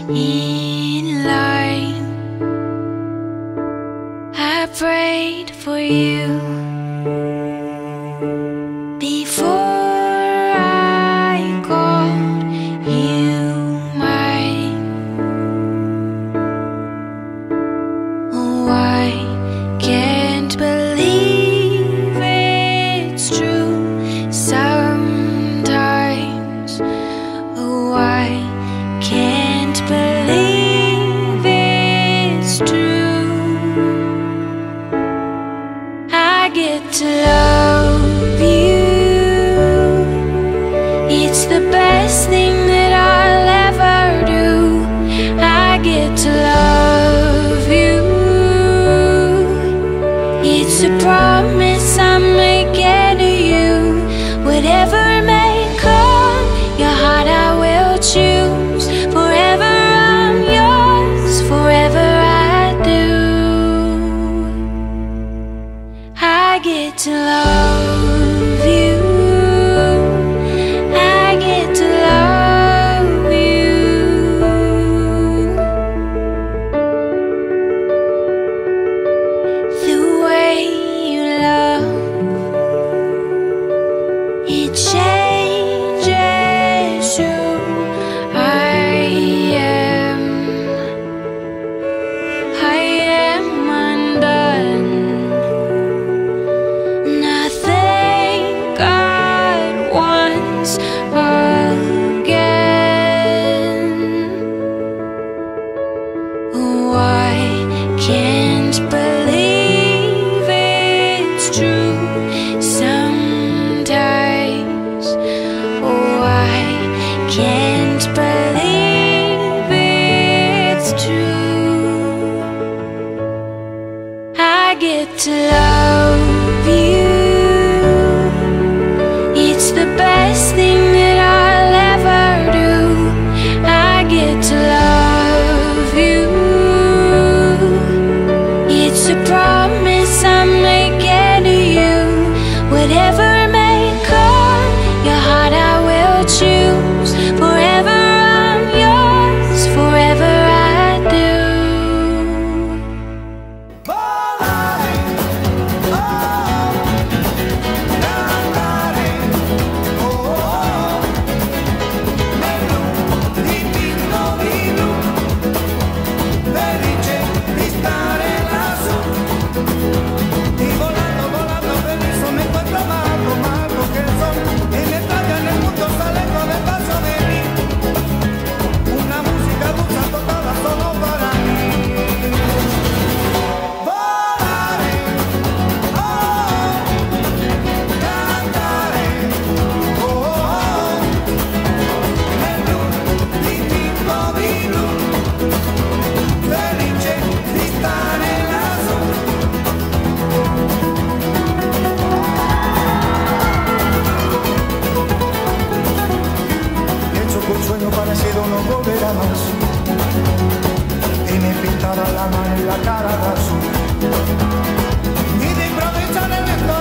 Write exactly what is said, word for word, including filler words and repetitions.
in line. I prayed for you before I called you mine. Oh, I can't believe it's true sometimes. Oh, I can't believe it's true. I get to love you. It's the best thing that I'll ever do. I get to love you. It's a promise I'm making to you. Whatever may come, your heart I will choose. Forever I'm yours, forever I do. I get to love you. I get to love you. The way you love, it changes who I am. I am undone. Nothing God wants again. Oh, I can't believe it's true sometimes. Oh, I can't believe it's true. I get to love you. It's the best thing that I'll ever do. I get to love you. It's a promise I'm making to you. Whatever may come, your heart I will choose. Forever I'm yours, forever I do. Parecido no volverá más, y me pintará la mano y la cara de azul, y de improvisar el viento